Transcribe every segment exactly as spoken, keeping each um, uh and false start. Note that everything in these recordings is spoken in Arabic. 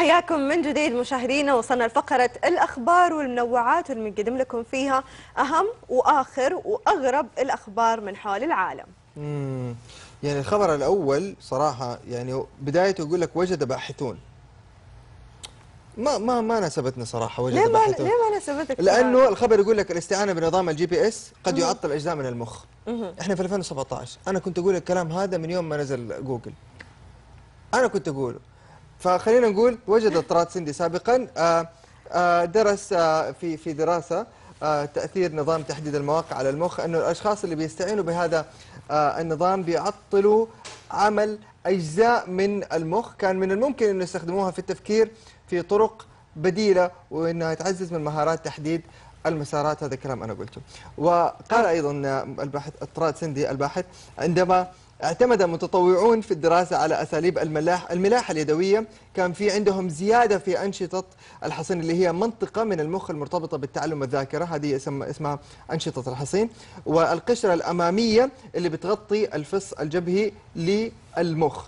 حياكم من جديد مشاهدينا. وصلنا لفقرة الأخبار والمنوعات واللي بنقدم لكم فيها أهم وآخر وأغرب الأخبار من حول العالم. امم يعني الخبر الأول صراحة يعني بدايته يقول لك وجد باحثون. ما ما ما ناسبتني صراحة وجد ليه ما باحثون. ليه ما ناسبتك؟ لأنه الخبر يقول لك الاستعانة بنظام الجي بي اس قد يعطل أجزاء من المخ. احنا في ألفين وسبعة عشر، أنا كنت أقول الكلام هذا من يوم ما نزل جوجل. أنا كنت أقوله. فخلينا نقول وجد طراد سندي سابقا آآ آآ درس آآ في في دراسة تأثير نظام تحديد المواقع على المخ، أنه الأشخاص اللي بيستعينوا بهذا النظام بيعطلوا عمل أجزاء من المخ كان من الممكن أن يستخدموها في التفكير في طرق بديلة وأنها تعزز من مهارات تحديد المسارات. هذا الكلام أنا قلته. وقال أيضا الباحث طراد سندي الباحث عندما اعتمد متطوعون في الدراسة على أساليب الملاح الملاحة اليدوية، كان في عندهم زيادة في أنشطة الحصين اللي هي منطقة من المخ المرتبطة بالتعلم والذاكرة، هذه اسمها أنشطة الحصين، والقشرة الأمامية اللي بتغطي الفص الجبهي للمخ.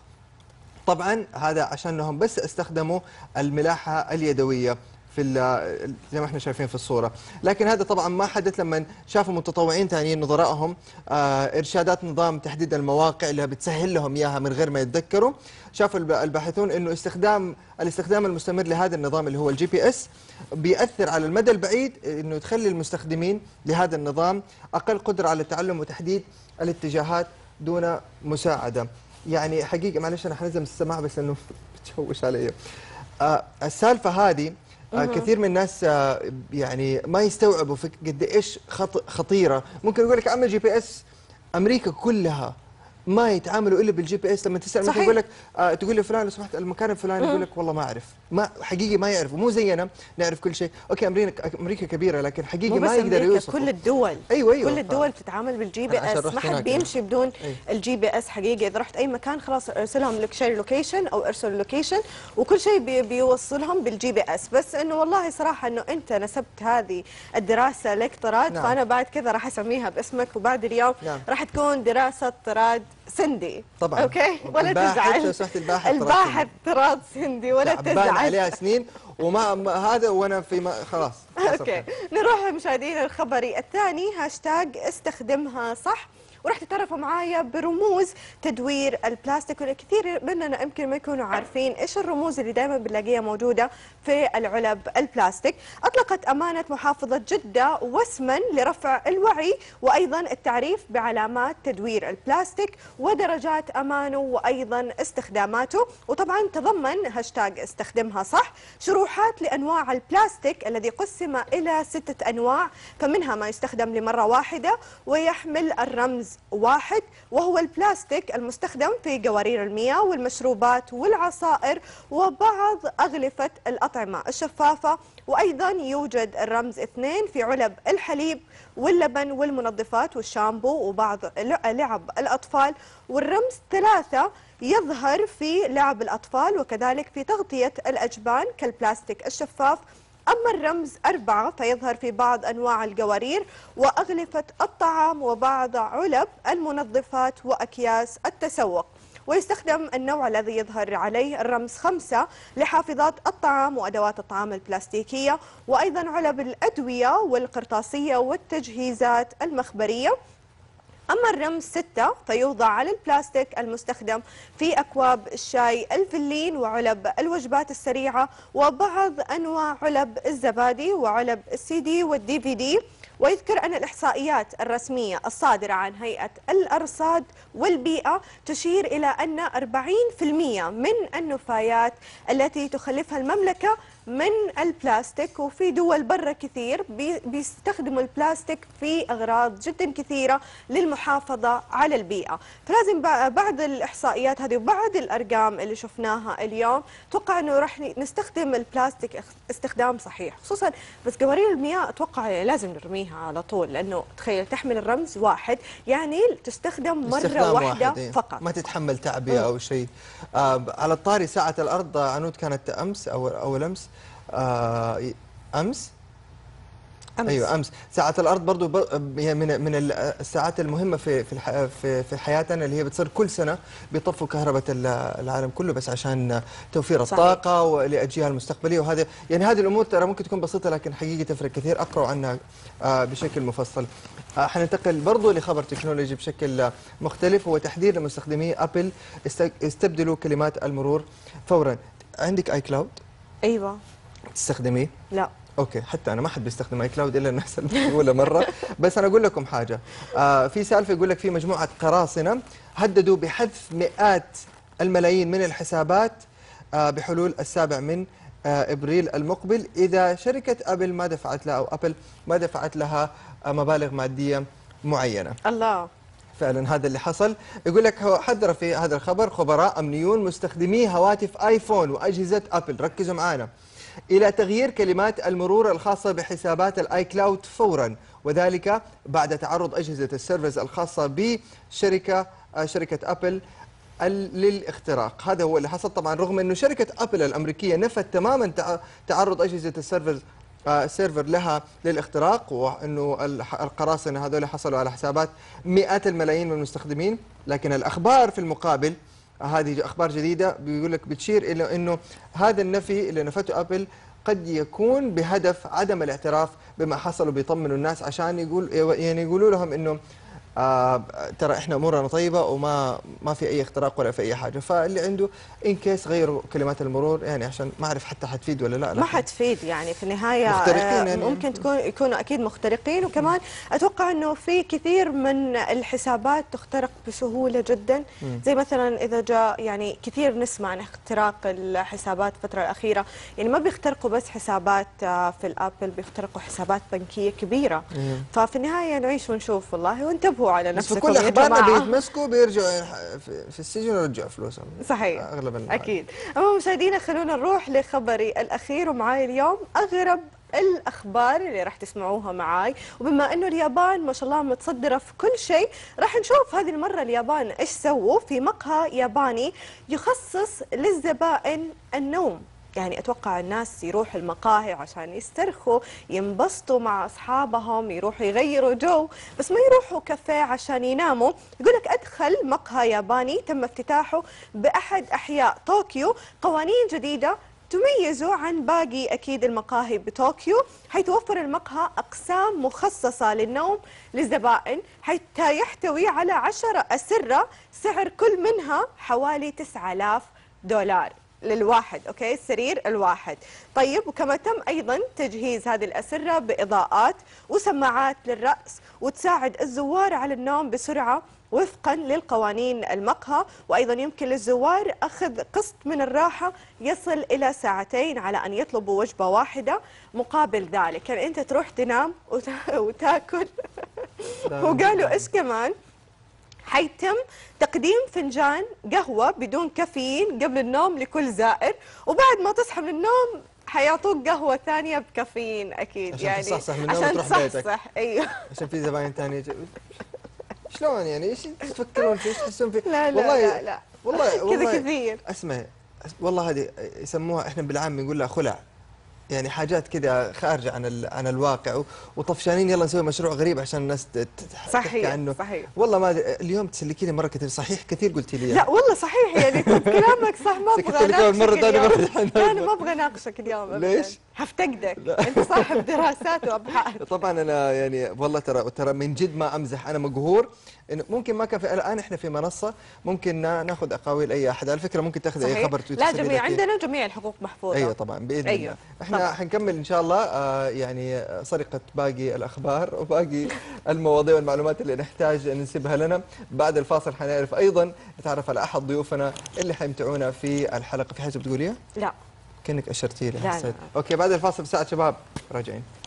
طبعا هذا عشانهم بس استخدموا الملاحة اليدوية في زي ما احنا شايفين في الصورة. لكن هذا طبعا ما حدث لما شافوا متطوعين ثانيين نظرائهم آه ارشادات نظام تحديد المواقع اللي بتسهل لهم اياها من غير ما يتذكروا. شافوا الباحثون انه استخدام الاستخدام المستمر لهذا النظام اللي هو الجي بي اس بيأثر على المدى البعيد، انه تخلي المستخدمين لهذا النظام اقل قدرة على التعلم وتحديد الاتجاهات دون مساعدة. يعني حقيقة معلش انا حنزم السماعة بس انه بتشوش علي. آه السالفة هذه آه كثير من الناس آه يعني ما يستوعبوا قد ايش خطيره. ممكن يقول لك عمل جي بي اس امريكا كلها ما يتعاملوا الا بالجي بي اس. لما تسال مثلا يقول لك آه تقول لي فلان لو سمحت المكان الفلاني، يقول لك والله ما اعرف. ما حقيقي ما يعرفوا، مو زينا نعرف كل شيء. اوكي امريكا امريكا كبيره لكن حقيقي ما يقدر يوصف. كل الدول ايوه ايوه كل الدول بتتعامل بالجي بي اس، ما حد بيمشي بدون أيوة. الجي بي اس حقيقي. اذا رحت اي مكان خلاص ارسلهم لك شير لوكيشن او ارسل لوكيشن وكل شيء بي بيوصلهم بالجي بي اس. بس انه والله صراحه انه انت نسبت هذه الدراسه لك طراد، نعم. فانا بعد كذا راح اسميها باسمك، وبعد اليوم نعم. راح تكون دراسه طراد سندي. طبعا اوكي ولا تزعل. الباحث الباحث طراد سندي ولا تزعل. عليها سنين وما هذا وانا في ما خلاص. اوكي نروح مشاهدينا الخبري الثاني. هاشتاج استخدمها صح، وراح تتعرفوا معايا برموز تدوير البلاستيك. والكثير مننا يمكن ما يكونوا عارفين ايش الرموز اللي دائما بنلاقيها موجوده في العلب البلاستيك. اطلقت امانه محافظه جده وسما لرفع الوعي وايضا التعريف بعلامات تدوير البلاستيك ودرجات امانه وايضا استخداماته. وطبعا تضمن هاشتاج استخدمها صح شروحات لانواع البلاستيك الذي قسم الى سته انواع، فمنها ما يستخدم لمره واحده ويحمل الرمز واحد، وهو البلاستيك المستخدم في قوارير المياه والمشروبات والعصائر وبعض أغلفة الأطعمة الشفافة. وأيضا يوجد الرمز اثنين في علب الحليب واللبن والمنظفات والشامبو وبعض لعب الأطفال، والرمز ثلاثة يظهر في لعب الأطفال وكذلك في تغطية الأجبان كالبلاستيك الشفاف. أما الرمز أربعة فيظهر في بعض أنواع القوارير وأغلفة الطعام وبعض علب المنظفات وأكياس التسوق. ويستخدم النوع الذي يظهر عليه الرمز خمسة لحافظات الطعام وأدوات الطعام البلاستيكية وأيضا علب الأدوية والقرطاسية والتجهيزات المخبرية. أما الرمز ستة فيوضع على البلاستيك المستخدم في أكواب الشاي الفلين وعلب الوجبات السريعة وبعض أنواع علب الزبادي وعلب السي دي والدي في دي. ويذكر أن الإحصائيات الرسمية الصادرة عن هيئة الأرصاد والبيئة تشير إلى أن أربعين بالمئة من النفايات التي تخلفها المملكة من البلاستيك، وفي دول برا كثير بيستخدموا البلاستيك في أغراض جدا كثيرة للمحافظة على البيئة. فلازم بعد الإحصائيات هذه وبعد الأرقام اللي شفناها اليوم توقع أنه راح نستخدم البلاستيك استخدام صحيح، خصوصا بس قوارير المياه أتوقع لازم نرميها على طول، لأنه تخيل تحمل الرمز واحد يعني تستخدم مرة واحدة واحد فقط، ما تتحمل تعبئة أو شيء. آه على الطاري ساعة الأرض عنود كانت أمس أو أول أمس آه أمس أمس. ايوه امس. ساعات الارض برضو ب- هي من من الساعات المهمه في في الح- في في حياتنا، اللي هي بتصير كل سنه بيطفوا كهرباء ال- العالم كله بس عشان توفير صحيح. الطاقه ولاجيال المستقبليه. وهذا يعني هذه الامور ترى ممكن تكون بسيطه لكن حقيقه تفرق كثير. اقرأوا عنها آه، بشكل مفصل. آه، حننتقل برضو لخبر تكنولوجي بشكل آه، مختلف، هو تحذير لمستخدمي ابل است- استبدلوا كلمات المرور فورا. عندك اي كلاود ايوه. تستخدميه؟ لا. اوكي، حتى انا ما حد بيستخدم اي كلاود الا الناس الاولى مره. بس انا اقول لكم حاجه، آه في سالفه يقول لك في مجموعه قراصنه هددوا بحذف مئات الملايين من الحسابات آه بحلول السابع من آه ابريل المقبل اذا شركه ابل ما دفعت لها او ابل ما دفعت لها آه مبالغ ماديه معينه. الله. فعلا هذا اللي حصل. يقول لك هو حذر في هذا الخبر خبراء امنيون مستخدمي هواتف ايفون واجهزه ابل، ركزوا معنا، الى تغيير كلمات المرور الخاصه بحسابات الاي كلاود فورا، وذلك بعد تعرض اجهزه السيرفرز الخاصه بشركه آه، شركه ابل ال- للاختراق. هذا هو اللي حصل طبعا، رغم انه شركه ابل الامريكيه نفت تماما تع- تعرض اجهزه السيرفر آه، سيرفر لها للاختراق، وانه الح- القراصنه هذول حصلوا على حسابات مئات الملايين من المستخدمين. لكن الاخبار في المقابل، آه، هذه اخبار جديده بيقول لك بتشير الى انه هذا النفي اللي نفته ابل قد يكون بهدف عدم الاعتراف بما حصل، وبيطمنوا الناس عشان يقول يعني يقولوا لهم انه آه ترى احنا امورنا طيبه وما ما في اي اختراق ولا في اي حاجه. فاللي عنده ان كيس غيروا كلمات المرور، يعني عشان ما اعرف حتى حتفيد ولا لا. ما حتفيد يعني في النهاية. مخترقين آه، يعني. ممكن تكون يكونوا أكيد مخترقين، وكمان أتوقع أنه في كثير من الحسابات تخترق بسهولة جدا. زي مثلا إذا جاء يعني كثير نسمع عن اختراق الحسابات الفترة الأخيرة، يعني ما بيخترقوا بس حسابات آه، في الأبل، بيخترقوا حسابات بنكية كبيرة. مم. ففي النهاية نعيش ونشوف والله، وانتبهوا على بس في نفسكم كل يا اخبارنا جماعة. بيتمسكوا بيرجعوا في في السجن ويرجعوا فلوسهم. صحيح. اغلب الناس. اكيد. اما مشاهدينا خلونا نروح لخبري الاخير، ومعاي اليوم اغرب الاخبار اللي راح تسمعوها معاي. وبما انه اليابان ما شاء الله متصدره في كل شيء، راح نشوف هذه المره اليابان ايش سووا في مقهى ياباني يخصص للزبائن النوم. يعني أتوقع الناس يروحوا المقاهي عشان يسترخوا، ينبسطوا مع أصحابهم، يروحوا يغيروا جو، بس ما يروحوا كافيه عشان يناموا. يقول لك أدخل مقهى ياباني تم افتتاحه بأحد أحياء طوكيو قوانين جديدة تميزه عن باقي أكيد المقاهي بطوكيو، حيث توفر المقهى أقسام مخصصة للنوم للزبائن، حتى يحتوي على عشرة أسرة سعر كل منها حوالي تسعة آلاف دولار للواحد. اوكي، السرير الواحد. طيب، وكما تم ايضا تجهيز هذه الاسره باضاءات وسماعات للراس، وتساعد الزوار على النوم بسرعه وفقا للقوانين المقهى. وايضا يمكن للزوار اخذ قسط من الراحه يصل الى ساعتين على ان يطلبوا وجبه واحده مقابل ذلك. يعني انت تروح تنام وتا- وتاكل. وقالوا ايش كمان؟ حيتم تقديم فنجان قهوة بدون كافيين قبل النوم لكل زائر، وبعد ما تصحى من النوم حيعطوك قهوة ثانية بكافيين أكيد. عشان يعني تصحصح من النوم عشان وتروح بيتك. تصحصح. أيوه. عشان في زباين ثانيه شلون يعني ايش تفكرون فيه؟ ايش تحسون فيه؟ لا لا والله لا لا والله والله كذا كثير. اسمع، والله هذه يسموها احنا بالعام بنقول لها خلع، يعني حاجات كذا خارجه عن ال- عن الواقع، وطفشانين يلا نسوي مشروع غريب عشان الناس ت- ت- تحكي صحيح عنه. صحيح. والله ما أدري، اليوم تسلكيني مره كثير. صحيح كثير قلتي لي. لا والله صحيح، يعني طب كلامك صح، ما سكت ابغى لك أول مرة اناقشك ثانية اليوم. مرة. لا انا ما ابغى اناقشك اليوم ابدا. ليش؟ هفتقدك. انت صاحب دراسات وابحاث. طبعا انا يعني والله ترى ترى من جد ما امزح، انا مقهور انه ممكن ما كان في. الان احنا في منصه ممكن نا- ناخذ اقاويل اي احد، على فكره ممكن تاخذ اي صحيح. خبر تويتر لا تسوي جميع لك إيه. عندنا جميع الحقوق محفوظة. ايوه طبعا باذن أيوة. الله. احنا طبعاً. حنكمل ان شاء الله آه يعني آه، سرقه باقي الاخبار وباقي المواضيع والمعلومات اللي نحتاج ان نسيبها لنا. بعد الفاصل حنعرف ايضا نتعرف على احد ضيوفنا اللي حيمتعونا في الحلقه. في حاجه بتقوليها؟ لا. كانك اشرتي لي. لا، حسيت. لا. اوكي بعد الفاصل بساعه شباب راجعين.